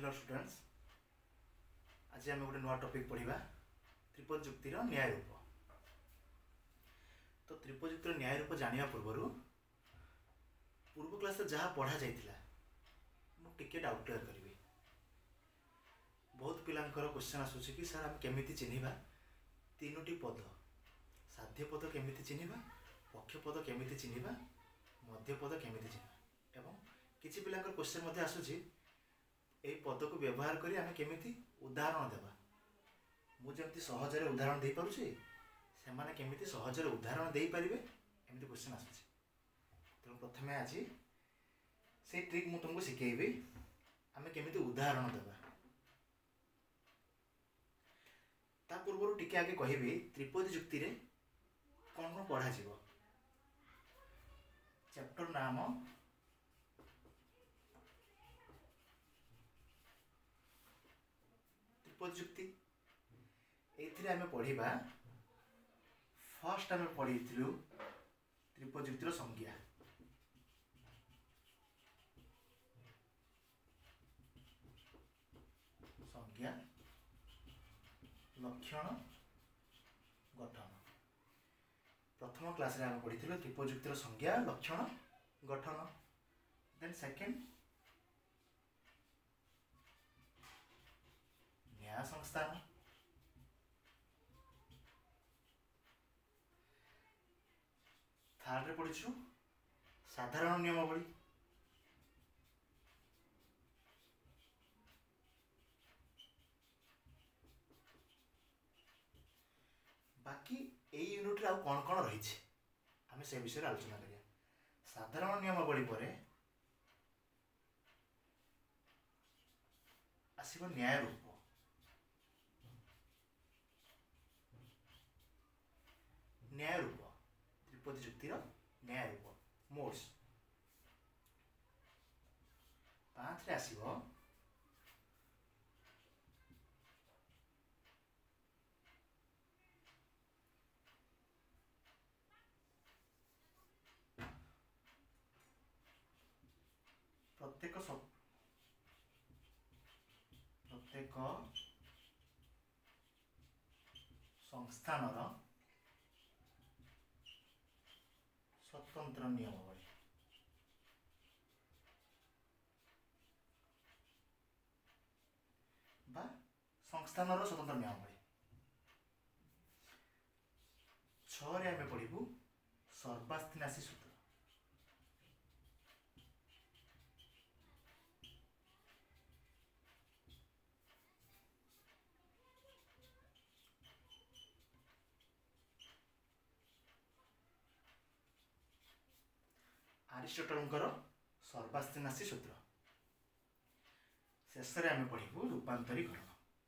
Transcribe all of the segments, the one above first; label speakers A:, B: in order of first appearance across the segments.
A: Dear students, आज आम गोटे नुआ टॉपिक पढ़ा त्रिपद जुक्तिर न्याय रूप। तो त्रिपद जुक्तिर न्याय रूप जानिया पूर्व क्लास जहाँ पढ़ा जाइथिला मुझे डाउट क्लियर करी। बहुत पिलांकर क्वेश्चन आसूची कि सर आम केमिति चिन्हिबा तीनोटी पद, साध्य पद केमिति चिन्हिबा, पक्ष पद केमिति चिन्हिबा, मध्य पद केमिति चिन्हिबा। एवं किछि पिलांकर क्वेश्चन मध्ये आसूची ए पद को व्यवहार करी आमे केमिति उदाहरण देबा। मु जेमति सहजरे उदाहरण दे पारुछि से माने केमिति सहजरे उदाहरण दे पारिबे एमिति क्वेश्चन आसूची। तो प्रथमे आज से ट्रिक मु तुमको सिखेइबी आमे केमिति उदाहरण देबा। ता पूर्व टिके आगे कहबी त्रिपदी जुक्ति रे कौन कौन पढ़ा जीवो। चैप्टर नाम त्रिपद जुक्ति। एथिरे आमे पढ़िबा फर्स्ट आमे पढ़िथिलु त्रिपद जुक्तिर संज्ञा। संज्ञा, लक्षण, गठन। प्रथम क्लास रे आमे पढ़िथिलु त्रिपद जुक्तिर संज्ञा, लक्षण, गठन। देन सेकंड न्याय संस्थान। थर्ड रे पढ़िछु साधारण नियमावली। बाकी ए यूनिट रे आ कोन कोन रही छे आमे से विषय आलोचना करिया। साधारण नियमावली परे आसीबो न्याय रूप। न्याय रूप त्रिपदी जुक्तिर न्याय रूप मोड्स। 5 रे आसीबो प्रत्येक संस्थानर स्वतंत्र नियमावली। बा संस्थानर स्वतंत्र नियमावली। 6 रे आमे पढ़िबु सर्वास्तिनासी सूत्र। अरिस्टोटलଙ୍କର सर्वास्तिनासी सूत्र। शेष रे आमे पढ़िबु रूपांतरीकरण।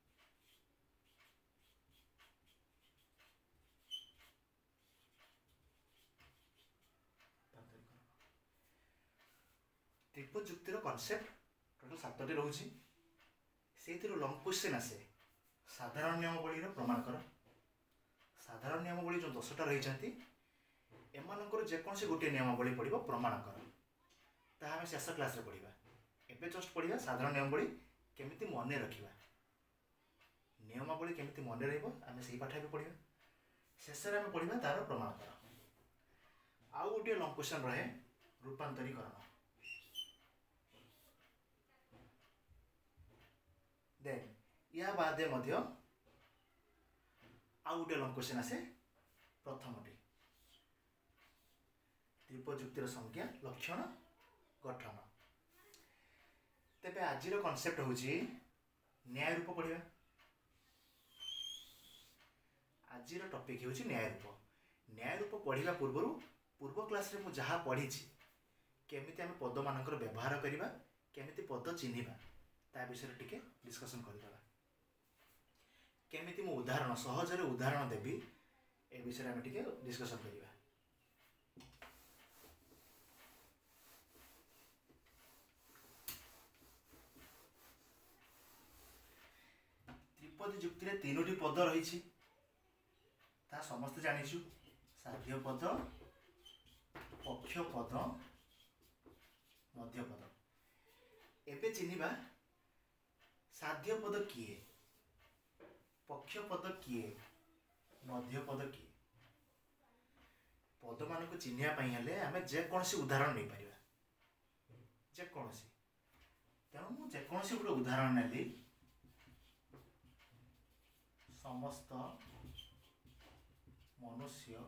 A: त्रिपद जुक्तिर कॉन्सेप्ट टोटल 7टी रहउची। सेथिरो लॉन्ग क्वेश्चन आसे साधारण नियमावली रो प्रमाण कर। साधारण नियमावली जो 10टा रही छथि एमानकर जेकोसी गोटे नियमावली पढ़िबो प्रमाण कर। ताहा हम शेष क्लास रे पढ़िबा। एबे जस्ट पढ़िबा साधारण नियमावली केमिति मने रखिबा। नियमावली केमिति मने रहइबो आमे सेही पाठ भी पढ़िबा। शेष रे आमे पढ़िबा तार प्रमाण कर। आउ गोटे लॉन्ग क्वेश्चन रहे रूपांतरीकरण। देन या बादे मध्य आउ गोटे लॉन्ग क्वेश्चन आसे प्रथमटी त्रिपद जुक्तिर संज्ञा, लक्षण, गठन। तेबे आजिर कॉन्सेप्ट होची न्याय रूप पढ़िबा। आजिर टॉपिक होची न्याय रूप। न्याय रूप पढ़िबा पूर्व क्लास रे मु जहा पढ़ी छी केमिति हम पद मानकर व्यवहार करिबा, केमिति पद चिन्हिबा ता विषय टिके डिस्कशन करबा। केमिति मु उदाहरण सहजरे उदाहरण देबी ए विषय हम टिके डिस्कशन करिबा। त्रिपदी जुक्ति रे तीनोटी पद रही छी ता समस्त जानिछु। साध्य पद, पक्ष पद, मध्य पद। एबे चिन्हिबा साध्य पद किए, पक्ष पद किए, मध्य पद किए। पद मान को चिन्हिया पई हेले आमे जेकोसी उदाहरण नहीं पारिबा, जेकोसी। तेणु मु जेकोसी गोटे उदाहरण नेली, समस्त मनुष्य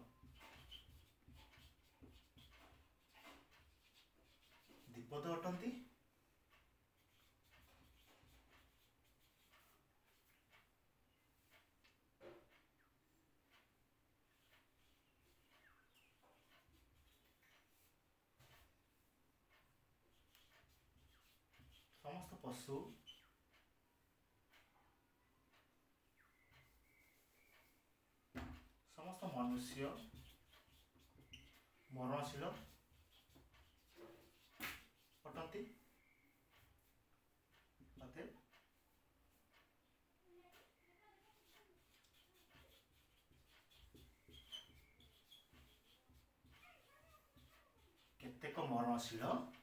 A: द्विपद अटंती। समस्त पशु समस्त मनुष्य मरणशील अटंती। अतएव केतेक मरणशील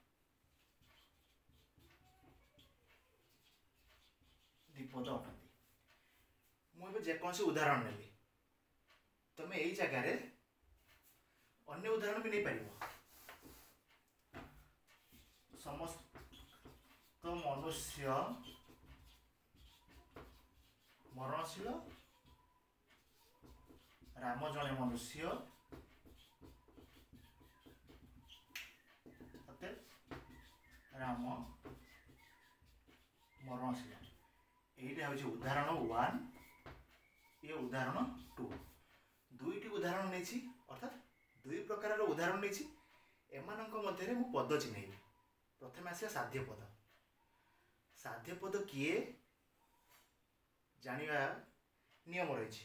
A: द्विपद अटंती। मुझे जेकोसी उदाहरण नेली, तुम यही जगह अन्य उदाहरण भी नहीं पार। समस्त मनुष्य मरणशील, राम जने मनुष्य, राम मरणशील। यहीटा हूँ उदाहरण 1, ये उदाहरण 2। दुईटी उदाहरण नहीं, अर्थात दुई प्रकार उदाहरण नहीं। एमानंक मध्य मु पद चिन्हैबी। प्रथम आसे साध्य पद। साध्य पद किए जानिबा नियम रही।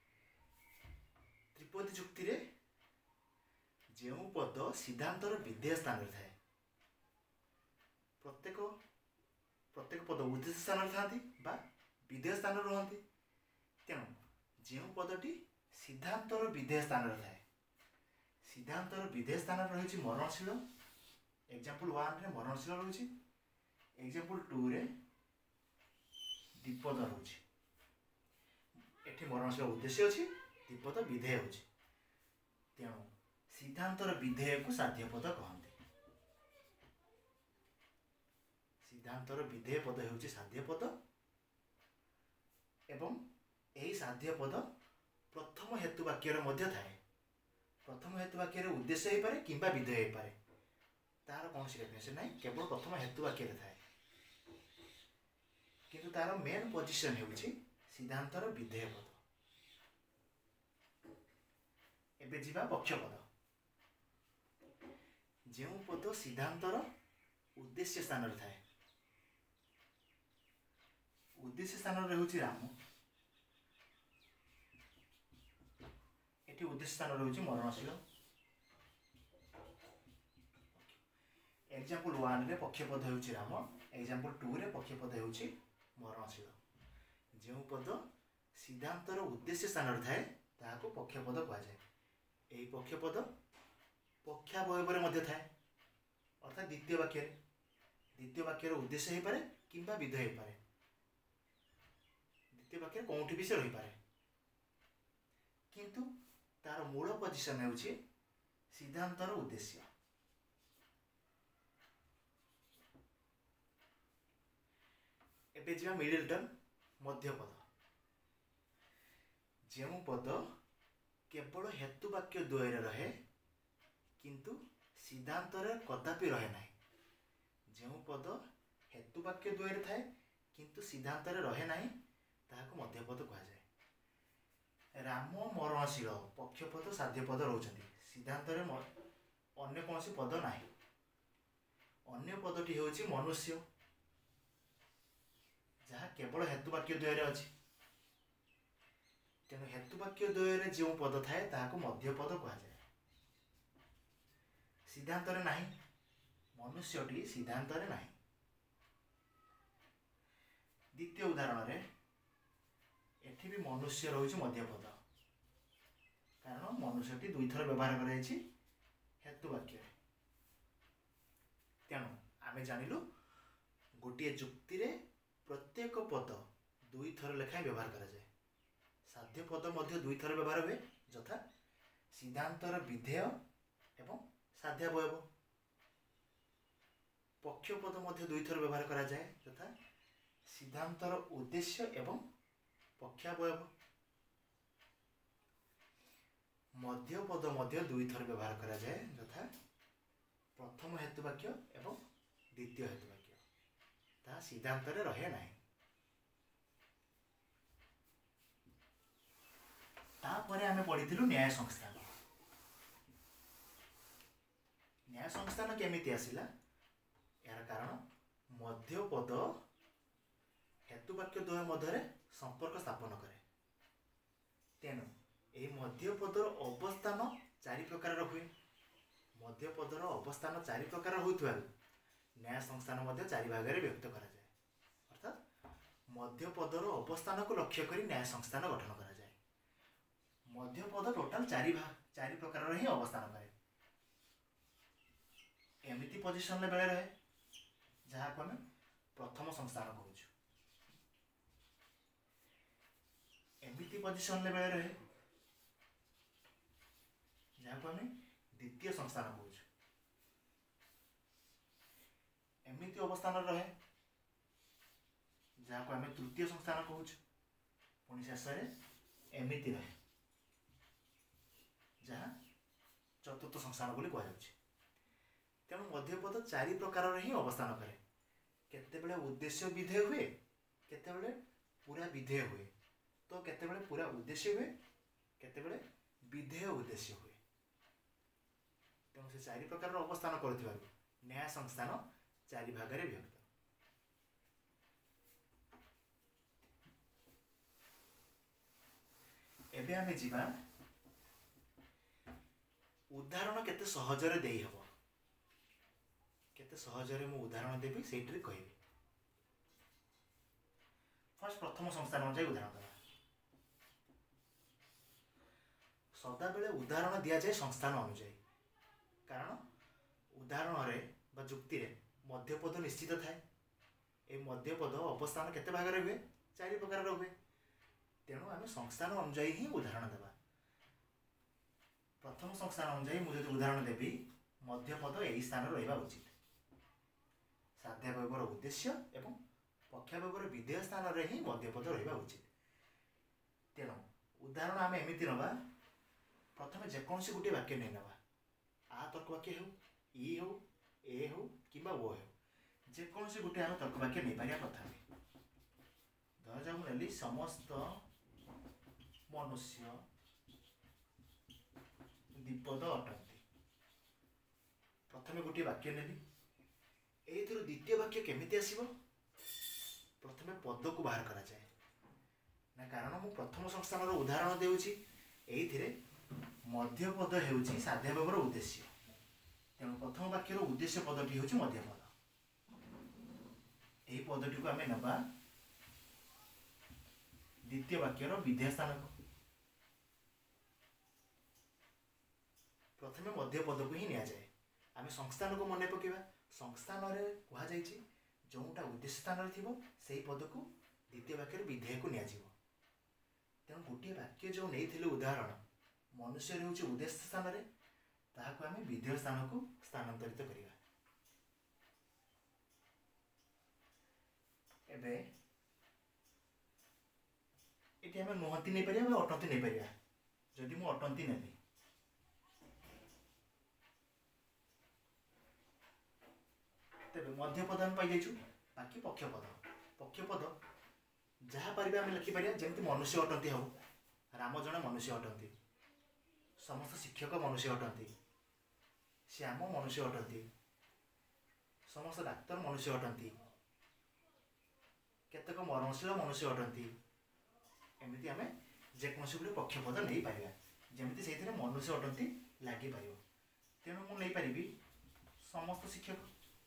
A: त्रिपदी जुक्ति रे जो पद सिद्धांतर विधेय स्थान थाए, प्रत्येक प्रत्येक पद उद्देश्य स्थान था विधेय स्थान रुहति। तेणु जो पदटी सिद्धांतर विधेय स्थान थाए, सिद्धांतर विधेय स्थान रही मरणशील। एग्जांपल 1 रे मरणशील रही, एग्जांपल 2 रे द्विपद रही। एठी मरणशील उद्देश्य अच्छी, द्विपद विधेय होछि। तेणु सिद्धांतर विधेय को साध्य पद कहते। सिद्धांतर विधेय पद होछि साध्य पद, एवं यही साध्य पद प्रथम हेतु वाक्य मध्य थाए। प्रथम हेतु वाक्य उद्देश्य हो पारे किंबा विधेय हो पारे, तार कौन डेफिनेशन ना, केवल प्रथम हेतु वाक्य थाए। किंतु तार मेन पोजिशन होछि सिद्धांतर विधेय पद। एबे जिबा पक्ष पद। जो पद सिद्धांतर उद्देश्य स्थान थाए, उद्देश्य स्थान रही राम, एटी उद्देश्य स्थान रही मरणशील। एग्जांपल 1 रे पक्षपद होछि राम, एग्जांपल 2 रे पक्षपद होछि मरणशील। जो पद सिद्धांतर उद्देश्य स्थान थाए ताहाको पक्षपद कहा जाए। एही पक्षपद पक्षावयव मध्य थाए, अर्थात द्वितीय वाक्य उद्देश्य हो पारे किंबा विधेय हो पारे। द्वितीय वाक्य कौटी भी से रही पारे, किंतु तार मूल पोजिशन होछि सिद्धांतर उद्देश्य। एबे जिबा मिडिल टर्म मध्य पद। जो पद केवल हेतु वाक्य द्वय रहे किंतु सिद्धांतर कदापि रहे ना। जो पद हेतु वाक्य द्वय थाए किंतु सिद्धांतर रहे ना, ताहाको मध्य पद कहा जाए। राम मरणशील पक्षपद साध्य पद रोचंती, सिद्धांतर अन्य कौन पद ना। अन्य पदटी होछि मनुष्य, जहाँ केवल हेतु वाक्य द्वय अच्छी। तेणु हेतु वाक्य द्वय जो पद थाए ताहाको मध्य पद कहा जाए। सिद्धांतर नाही, मनुष्यटी सिद्धांतर नाही। द्वितीय उदाहरण रे एठी भी मनुष्य रही मध्य पद, कारण मनुष्यटी दुई थर व्यवहार कराई हेतु वाक्य। तेणु आमे जानिलु गोटे जुक्ति रे प्रत्येक पद दुई थर लेखाएं व्यवहार करा जाए। साध्य पद मध्य दुई थर व्यवहार हुए, यथा सिद्धांतर विधेय एवं साध्यावयव। पक्ष पद मध्य दुई थर व्यवहार करा जाए, यथा सिद्धांतर उद्देश्य एवं पक्षावयव। मध्य पद मध्य दुई थर व्यवहार करा जाए, यथा प्रथम हेतुवाक्य एवं द्वितीय हेतुवाक्य। ताहा सिद्धांतरे रहे नाही। तापरे आमे पढ़िथिलु न्याय संस्थान। न्याय संस्थान केमिति आसिला? यार कारण मध्य पद हेतुवाक्य द्वय मध्य संपर्क स्थापन करे। तेणु यह मध्य पदर अवस्थान चारि प्रकार हुए। मध्य पदर अवस्थान चारि प्रकार होइथुवा न्याय संस्थान मध्य चारि भाग में व्यक्त करा जाए। अर्थात मध्य पदर अवस्थान को लक्ष्य करी न्याय संस्थान गठन करा जाए। मध्य पद टोटाल चारि प्रकार ही अवस्थान करे। एमिति पोजिशन बेले रहे जहाँ को आम प्रथम संस्थान कहूँ। एमिति पोजिशन बेले रहे जहाँ को आम द्वितीय संस्थान कहूँ। एमिति अवस्थान रहे जहाँ को आम तृतीय संस्थान कहूँ। पुणी शेष एमिति रहे जहाँ चतुर्थ संस्थान बोली कह जाउछि। तेणु मध्यपद चारि प्रकार ही अवस्थान करे। केतेबेले उद्देश्य विधेय हुए, केतेबेले पूरा विधेय हुए, तो केतेबेले पूरा उद्देश्य हुए, केतेबेले विधेय उद्देश्य हुए। तेणु से चारि प्रकार अवस्थान कर न्याय संस्थान चारि भाग में विभक्त। एबे आमे जिबा उदाहरण केते सहजरे देई हबो। केते सहजरे मु उदाहरण देबी सेठी कहबी। फर्स्ट प्रथम संस्थान अनुसार उदाहरण देबा। सदा बेले उदाहरण दिया जाए संस्थान अनुसार। कारण उदाहरण रे बा जुक्ति रे मध्यपद निश्चित थाए। ए मध्यपद अवस्थान केते भाग रे हुए? चारि प्रकार रे हुए। तेणु आमे संस्थान अनुसार ही उदाहरण देबा। प्रथम संस्थान अनुसार मुझे उदाहरण देवी मध्यपद यही स्थान रहा उचित। साध्यावयवर उद्देश्य एवं पक्षावयवर विधेय स्थान रे ही मध्यपद रहा उचित। तेणु उदाहरण आम एमती नवा। प्रथम जेकोसी गोटे वाक्य नहीं नवा। आ तर्क वाक्य हो, ई हो, ए हो कि ओ हो, जेकोसी गोटे आम तर्क वाक्य नहीं पारिया। प्रथम धर जाऊ नेली समस्त मनुष्य विपद अटंती। प्रथम गोटे वाक्य नेली। एथुर द्वितीय वाक्य केमिति आसीबो? प्रथमे पद को बाहर करा जाए ना। कारण मु प्रथम संस्थान रो उदाहरण देउछि। एइथिरे मध्य पद हेउछि साध्यावयवर उद्देश्य। तेणु प्रथम वाक्यर उद्देश्य पदटी हेउछि मध्य पद। एही पदटी को आमे नबा द्वितीय वाक्यर विधेय स्थान को। प्रथमे मध्य पद को ही निया जाए। आमे संस्थान को मने पकेबा। संस्थान रे कहा जाइछि जोटा उद्देश्य स्थान रे थिबो सेही पद को द्वितीय वाक्य विधेय को निया जिवो। तेणु गोटे वाक्य जो नहीं उदाहरण मनुष्य होउछि उद्देश्य स्थान रे, ताहा को आमे विधेय स्थान को स्थानांतरित करिवा। एबे एटी आमे नहति नै परिया बा अटंती नै परिया। जदि मु अटंती नेली तेबे मध्य पद हम पाई जाइछु। बाकी पक्ष पद जहाँ पारिबे आमे लिखि परिया। जेमति मनुष्य अटंती हो, राम जने मनुष्य अटंती, समस्त शिक्षक मनुष्य अटंती, श्याम मनुष्य अटंती, समस्त डाक्तर मनुष्य अटंती, केतक मरणशील मनुष्य अटंती। एमती आमे जेकोसी गोटे पक्ष पद नहीं पारिबा जेमति सेथिरे मनुष्य अटंती लागि पारिबो। तेणु मु नहीं पारिबी समस्त शिक्षक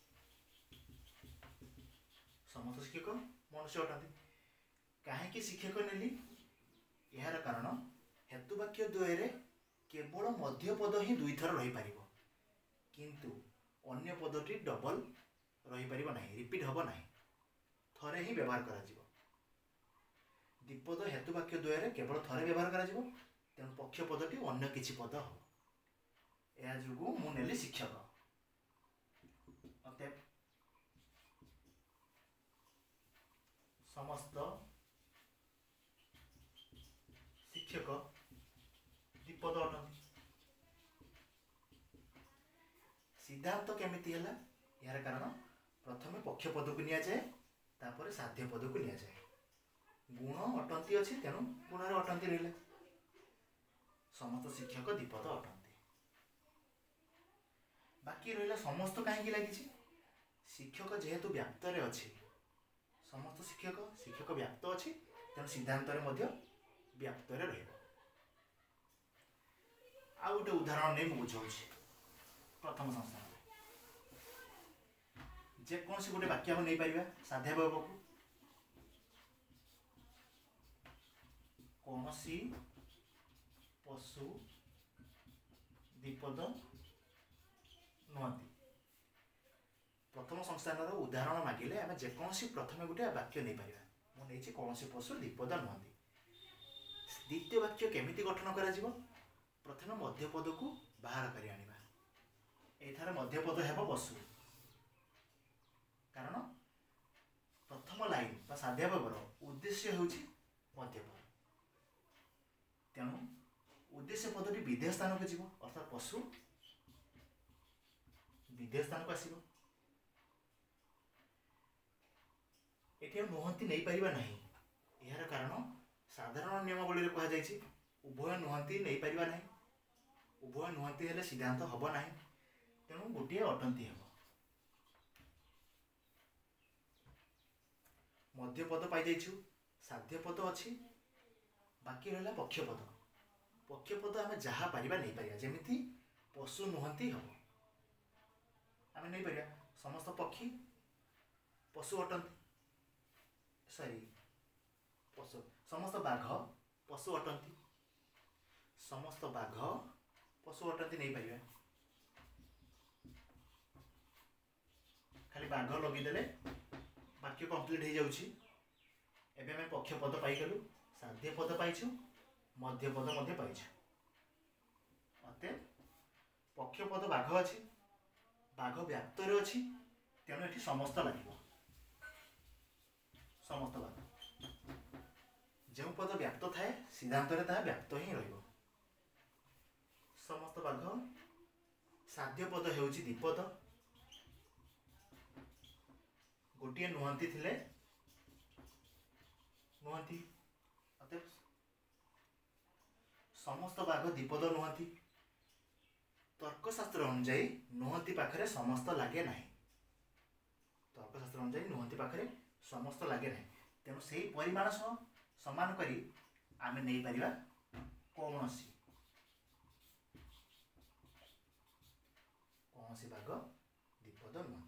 A: मनुष्य अटंती। कहीं शिक्षक नेली यार कारण हेतुवाक्य द्वय केवल मध्य पद ही दुई थर रही पारिबो, किंतु अन्य पदटी डबल रही पारिबो नाही, रिपीट हबो नाही। थरे ही व्यवहार करा जिवो। द्विपद हेतु वाक्य द्वय केवल थरे व्यवहार करा जिवो, तेणु पक्ष पदटी अन्य किछि पद हो। या जुगु मु नेली शिक्षक। अतएव समस्त शिक्षक द्विपद अटंती। सिद्धांत केमिति हैला? यार कारण प्रथमे पक्ष पद को निया जाए, तापर साध्य पद को निया जाए। गुण अटंती अछि, तेणु गुणर अटंती रहिले। समस्त शिक्षक द्विपद अटंती। बाकी रहिला समस्त काहेकि लागिछि? शिक्षक जेहेतु व्याप्त रे अछि, समस्त शिक्षक व्याप्त अछि, तेणु सिद्धांत रे मध्य व्याप्त रे रहइबो। आ गोटे उदाहरण नै बुझाउछि। प्रथम संस्थान जे कौन से गोटे वाक्य हम नहीं पारिबा साध्यावय को कौन सी पशु द्विपद नुहति। प्रथम संस्थान उदाहरण मागिले आम जेकोसी प्रथम गोटे वाक्य नहीं पारिबा। मु नहीं कौन सी पशु द्विपद नुहति। द्वितीय वाक्य केमिति गठन करा जिवो? प्रथम मध्यपद को बाहर करि आनिबा। एथार मध्यपद हेबो पशु, कारण प्रथम लाइन बा साध्यावयर उद्देश्य होउछि मध्यपद। तेणु उद्देश्य पदटी विधेय स्थान को जीवो, अर्थात पशु विधेय स्थान को आसीबो। एठी हम नुहति नहीं पारिबा नहीं। यार कारण साधारण नियमावली रे कहा जायछि उभय नुहति नहीं पारिबा नहीं। उभय नुहति हेले सिद्धांत हबो नहीं, तेणु गोटे अटंती हेबो। मध्यपद पाई जाइछु, साध्यपद अछि, बाकी रहला पक्षपद। पक्षपद आमे जहा पारिबा नहीं पारिबा, जेमिति पशु नुहति हबो आमे नहीं पारिबा। समस्त पक्षी पशु अटंती, सॉरी पशु समस्त बाघ पशु अटंती। समस्त बाघ पशु अटंती नहीं पारिबा। खाली बाघ लगी देले वाक्य कंप्लीट हो जाउछि। एबे हम पक्ष पद पाई गलु, साध्य पद पाइछु, मध्य पद मध्य पाइछु। अते पक्ष पद बाघ अछि, बाघ व्याप्त रे अछि, तेणु एठी समस्त लागिबो। समस्त बाघ जो पद व्याप्त थाए सिद्धांत रे ता व्याप्त ही रहिबो। समस्त बाघ। साध्य पद हेउछि द्विपद। गोटे नुहति थिले नुहति, अतः समस्त बाघ द्विपद नुहति। तर्कशास्त्र अनुसार नुहति पाखरे समस्त लागे नहीं। तर्कशास्त्र अनुसार नुहति पाखरे समस्त लागे नहीं, तेणु से परिमाण समान करी आमे नहीं पारिबा कौनसी बाघ द्विपद नुहति।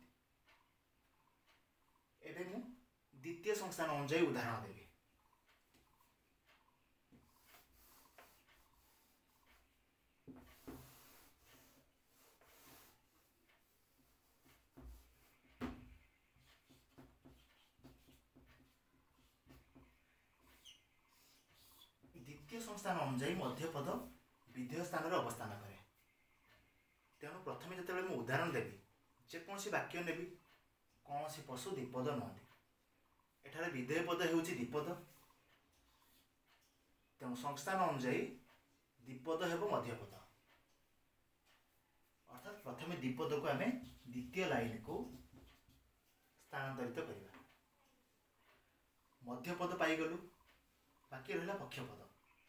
A: एबे मु द्वितीय संस्थान अनुसार उदाहरण देबी। द्वितीय संस्थान अनुसार मध्यपद विधेय स्थान रे अवस्थान करे। तेणु प्रथम जिते मु उदाहरण देवी जेकोसी वाक्य नेबी कौन सी पशु द्विपद नुहति। एठारे विधेय पद हेउछि द्विपद, तेणु संस्थान अनुसार द्विपद हेबो मध्यपद। अर्थात प्रथम द्विपद को आमे द्वितीय लाइन को स्थानांतरित करिबा। मध्यपद पाई गलु, बाकी रहला पक्षपद।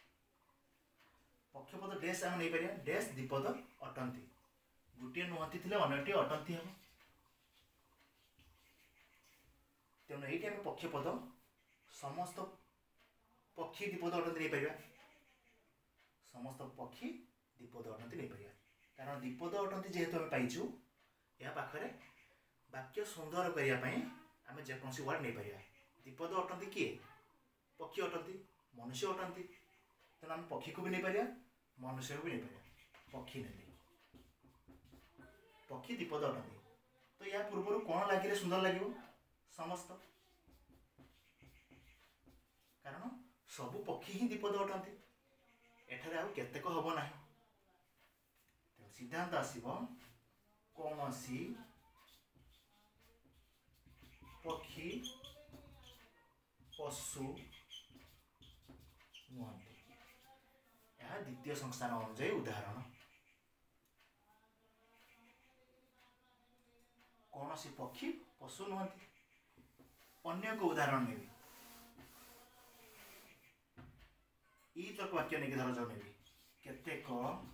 A: पक्षपद डैश आमे नहीं पारिया, डैश द्विपद अटंती। गोटे नुहति थिले अन्यटी अटंती हेबो। तेणु ये पक्षपद समस्त पक्षी द्विपद अटंती नहीं पारिबा। समस्त पक्षी द्विपद अटंती नहीं पारिबा, कारण द्विपद अटंती जेहेतु आमे पाइछु, या पाखरे वाक्य सुंदर करिया पई आमे जेकोसी वर्ड नहीं पारिबा। द्विपद अटंती किए? पक्षी अटंती, मनुष्य अटंती। तेणु आमे पक्षी को भी नहीं पारिबा, मनुष्य को भी नहीं पारिबा। पक्षी नहीं, पक्षी द्विपद अटंती। तो या पूर्व कौन लगे सुंदर लगे? समस्त। कारण सबु पक्षी ही द्विपद अटंती एठारे आउ केतेक हब नाही सिद्धांत आसीबो कौनसी पक्षी पशु नुहंती यह द्वितीय संस्थान अनुसार उदाहरण कौनसी पक्षी पशु नुहंती अन्य को उदाहरण नेबी ई तक वाक्य नहीं धर जाऊ नेबी केतेक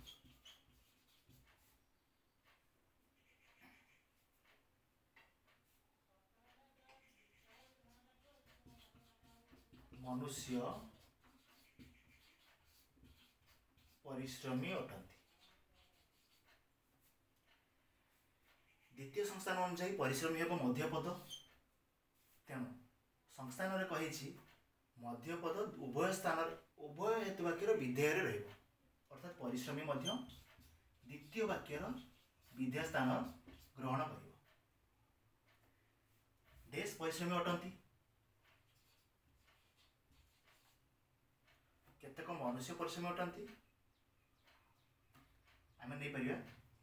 A: मनुष्य परिश्रमी अटंती द्वितीय संस्थान अनुसार परिश्रमी हेब मध्यपद तेणु संस्थान रे कही मध्यपद उभय स्थान उभय हेतु वाक्यर विधेय अर्थात परिश्रमी मध्य द्वितीय वाक्यर विधेय स्थान ग्रहण कर देश परिश्रमी अटंती केतेक मनुष्य परिश्रमी अटंती आम नहीं पारिया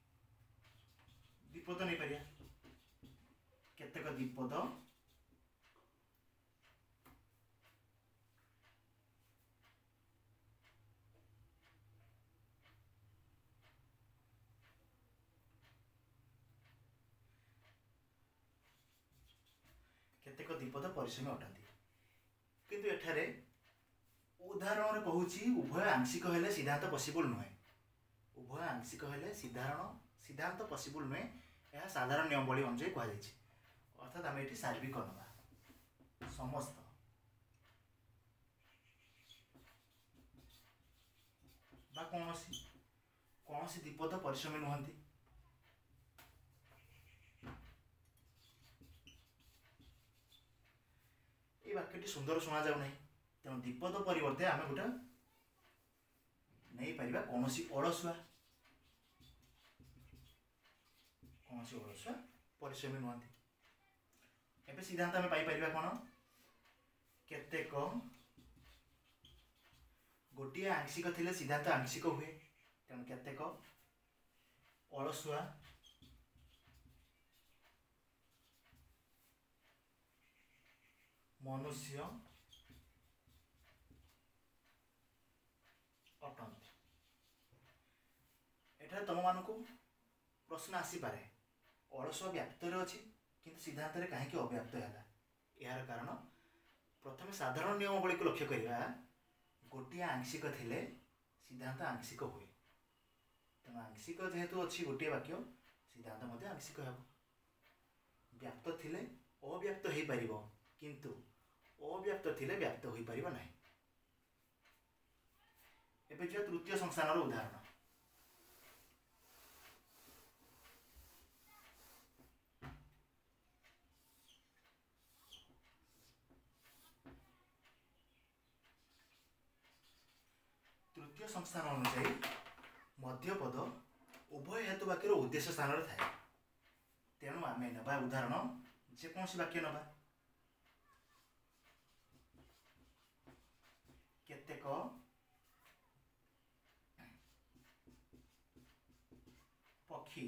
A: द्विपद नहीं पारिया केतेक द्विपद केतेक द्विपद परिश्रमी अटंती किंतु एठारे उदाहरण कहूँ उभय आंशिक हेले सिद्धांत पॉसिबल नुहे उभय आंशिक हेले सिद्धांत पॉसिबल नुहे यह साधारण नियमावली अनुसार कहुई अर्थात आम ये सार्विक नवा समस्त कौन सी द्विपद परिश्रमी नुहंती ये वाक्यटी सुंदर शुणा जाऊ नहीं तेणु द्विपद परिवर्ते आम गोटे नहीं पारिबा कौन सी अलसुआ परिश्रमी नुहंती एबे सिद्धांत आम पाई परिबा कौन केतेक गोटे आंशिक थिले सिद्धांत आंशिक हुए तेणु केतेक अलसुआ मनुष्य अटंती एठारे तुम मान को प्रश्न आसीपे अलसुआ व्याप्त अच्छी किंतु सिद्धांत कहीं अव्याप्त है यार कारण प्रथम साधारण नियमावली को लक्ष्य करवा गोटे आंशिक थिले सिद्धांत आंशिक हुए तेणु आंशिक जेहेतु अच्छी गोटे वाक्य सिद्धांत मध्य आंशिक हो व्याप्त थिले अव्याप्त हो पार किंतु अव्याप्त थिले व्याप्त हो पार ना एबे जो तृतीय संस्थान उदाहरण तृतीय संस्थान अनुसार मध्यपद उभय हेतु वाक्यर उद्देश्य स्थान थाए तेणु आम नवा उदाहरण जेकोसी वाक्य नवा केतेक पक्षी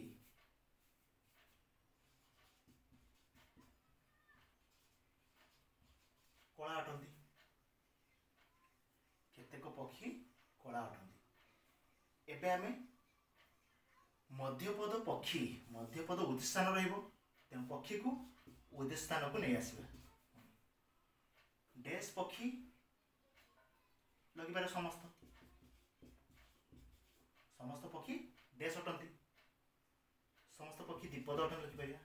A: कला अटंती केतेक पक्षी कला अटंती एबे आमे मध्यपद पक्षी मध्यपद उद्देश्य स्थान रहिबो तेणु पक्षी को उद्देश्य स्थान को नहीं आसबा डैश पक्षी लगिबार समस्त समस्त पक्षी डैश अटंती समस्त पक्षी द्विपद अटन लिखिपर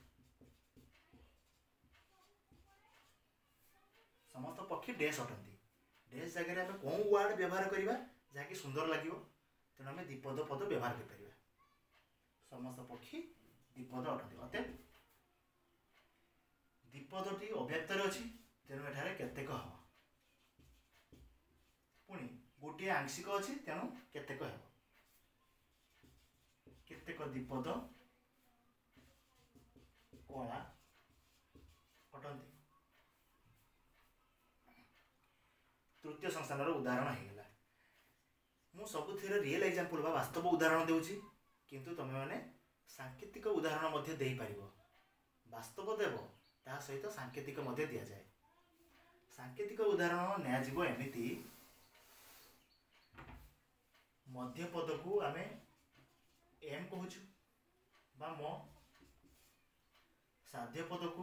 A: समस्त पक्षी डैश अटंती डैश जगह आम कौन वार्ड व्यवहार करवा जहाँकि सुंदर लगे तेणु आम द्विपद पद व्यवहार कर समस्त पक्षी द्विपद अटंती अतएव द्विपदटी अव्याप्त अच्छी तेणु एठारे केतेक हम पुणी गोटे आंशिक अच्छी तेणु केतेक हम केतेक द्विपद कला अटंती तृतीय संस्थान उदाहरण होगा। मु सबुथिरे रियल एग्जांपल बा वास्तव उदाहरण देउछि, किंतु तुम मैंने सांकेतिक उदाहरण मध्य दे पारिबो। वास्तव देव ता सहित सांकेतिक मध्य दिया जाए। सांकेतिक उदाहरण नया जीवो एमिति मध्य पद को आमे एम कहूछु बा म, साध्य पद को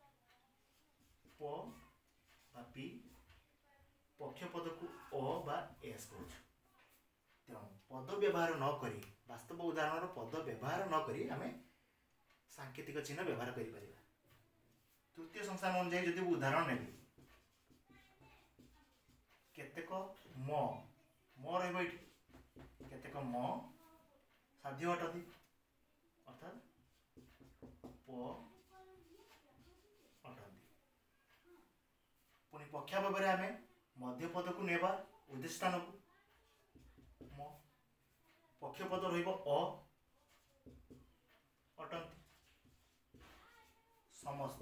A: प बा पी, पक्ष पद को अ बा एस कहूछु। तेणु पद व्यवहार न करी, वास्तव उदाहरण पद व्यवहार न करी आमे सांकेतिक चिन्ह व्यवहार करि परिबा। तृतीय संस्थान अनुसार जदि उदाहरण नेबी केतेक म रहइबो एठी, केतेक म साध्य अटति अर्थात प अटति। पुणी पक्ष भाव में आमे मध्य पद को नेबा उद्देश्य स्थान को म, पक्ष पद रहिबो अ अटंती, समस्त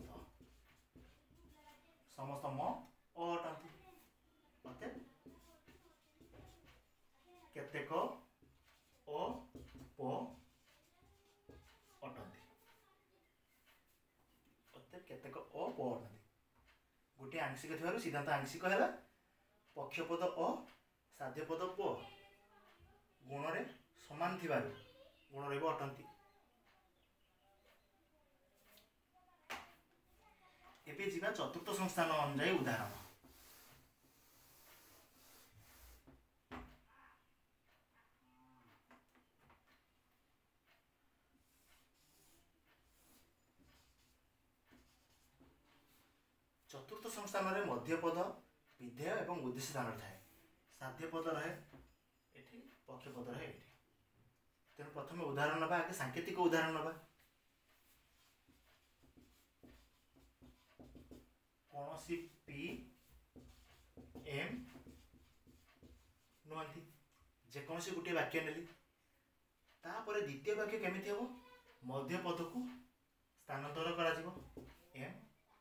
A: समस्त म अ अटंती, अतः केतेक अ प अटंती, अतः केतेक अ प अटंती। गोटे आंशिक थिबारु सिद्धांत आंशिक हैला पक्ष पद अ साध्य पद प गुण रे समान थिबारु गुण रहइबो अटंती। एबे जीवा चतुर्थ संस्थान अनुसार उदाहरण। चतुर्थ संस्थान रे मध्य पद विधेय एवं उद्देश्य स्थान थाए। साध्य पद रहे एठी, पक्ष पद रहे एठी। तेणु प्रथम उदाहरण नबा, आगे सांकेतिक उदाहरण नबा। कौनसी पी एम नुहंती, जेकोसी गोटे वाक्य नेली तापर द्वितीय वाक्य केमिति हबो, मध्य पद को स्थानांतर करा जिवो एम,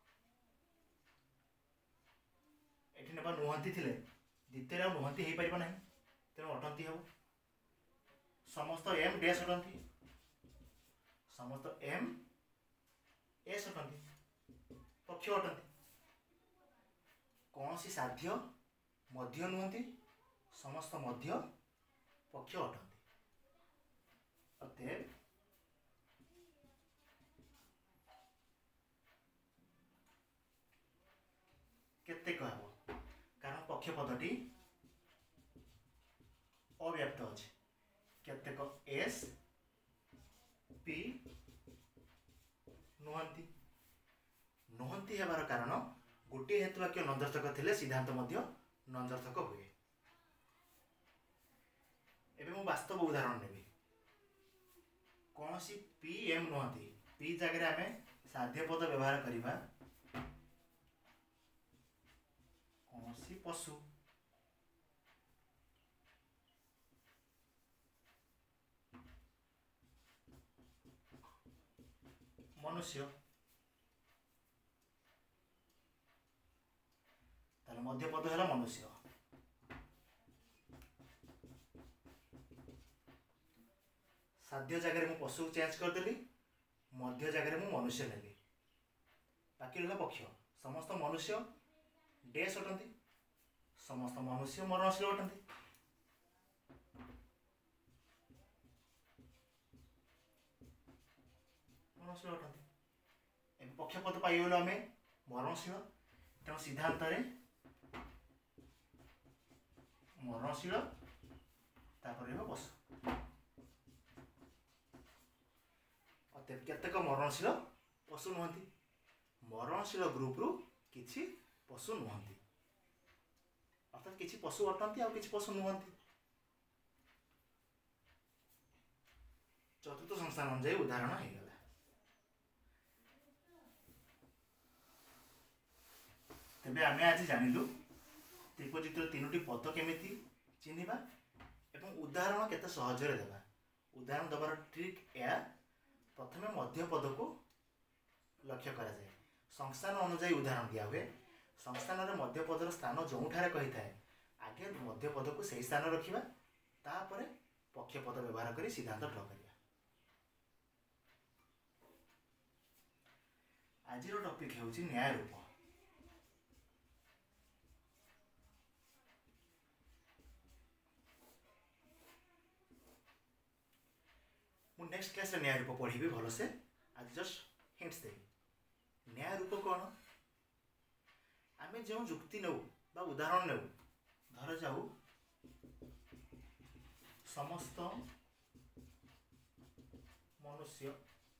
A: एठी नेबा नुहंती थिले द्वितीय नुहंती हेई परिबो नाही, तेणु अटंती हबो। समस्त एम डैश अटंती, समस्त एम एस अटंती, पक्ष अटंती। कौन सी साध्य मध्य नुहंती, समस्त मध्य पक्ष अटंती। अतएव केते कहबो, कारण पक्ष पदटी अव्याप्त अछि। केतेक एस पी नुहंती, नुहंती हेबार कारण गोटे हेतु वाक्य नंदर्थक थिले सिद्धांत मध्य नंदर्थक हुए। एबे मु वास्तव उदाहरण नेबी। कौन सी पी एम नुहंती, पी जगह आमे साध्य पद व्यवहार करिबा कौन सी पशु, मनुष्य, ताले मध्य पद है मनुष्य। साध्य जगह मु पशु चेंज कर देली, मध्य जगह मु मनुष्य नेली, बाकी रहा पक्ष। समस्त मनुष्य डैश अटंती, समस्त मनुष्य मरणशील अटंती। मरणशील अटंती। एबे पक्ष पद पाइगलो आमे मरणशील, तेणु सिद्धांत रे मरणशील तापर पशु। अतएव केतेक मरणशील पशु नुहंती, मरणशील ग्रुप रु किछि पशु नुहंती, अर्थात किछि पशु अटंती आ किछि पशु नुहंती। चतुर्थ संस्थान अनुसार उदाहरण है गला। तेबे आमे आज जानिलु त्रिकोचित्र तीनोटी पद केमिति चिन्हिबा एवं उदाहरण केते सहज रे देबा। उदाहरण दबार ट्रिक या प्रथमे मध्य पद को लक्ष्य करा जाए। संस्थान अनुसार उदाहरण दिया हुए। संस्थान रे मध्य पदर स्थान जोठारे कही थाए आगे मध्य पद को सही स्थान रखिबा तापर पक्ष पद व्यवहार करी सिद्धांत ड्र करिया। आजिर टॉपिक हेउची न्याय रूप। मु नेक्स्ट क्लास रे न्याय रूप पढ़ी भल से आज जस्ट हिंट्स देवी। न्याय रूप कौन आमे जो जुक्ति नौ बा उदाहरण नौ धर जाऊ समस्त मनुष्य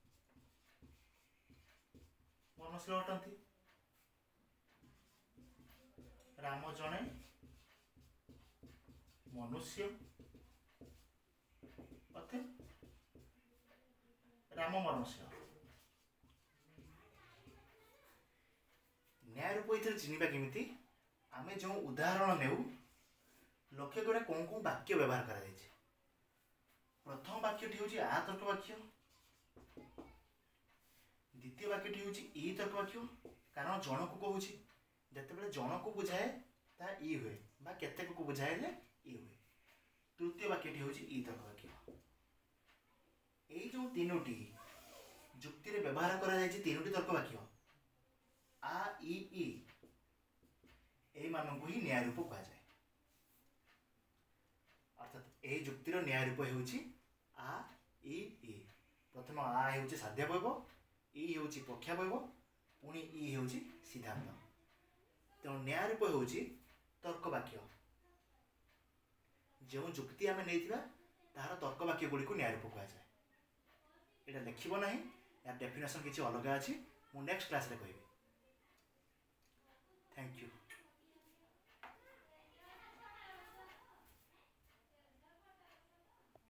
A: मनुष्य अटंती राम जणे मनुष्य अथे राम मनुष्य। न्याय रूप इधर चिन्हिबा केमिति आमे जो उदाहरण नेउ लक्ष्य करे कौन कौन वाक्य व्यवहार करा जायछि। प्रथम वाक्यटी होछि आ तर्क वाक्य, द्वितीय वाक्यटी होछि ई तर्क वाक्य कारण जन को कहूछि जते बेले जन को बुझाए ता ई हुए बा केतेक को बुझाए ले ई हुए। तृतीय वाक्यटी होछि ई तर्क वाक्य। एई जो तीनोटी जुक्ति रे व्यवहार करा जायछि तीनोटी तर्क वाक्य आ ई एई मानन को ही न्याय रूप कहा जाय। अर्थात एई जुक्ति रो न्याय रूप हेउछि आ ई। प्रथम आ हेउछि साध्यावयव, ई हेउछि पक्षावयव, पुणी ई हेउछि सिद्धांत। तेणु न्याय रूप हेउछि तर्क वाक्य। जो जुक्ति आमे नेइथिबा तार तर्क वाक्य गुडी को न्याय रूप कहा जाय। एटा लिखिबो नाही, या डेफिनेशन किछि अलग अछि, मु नेक्स्ट क्लास रे कहिबी।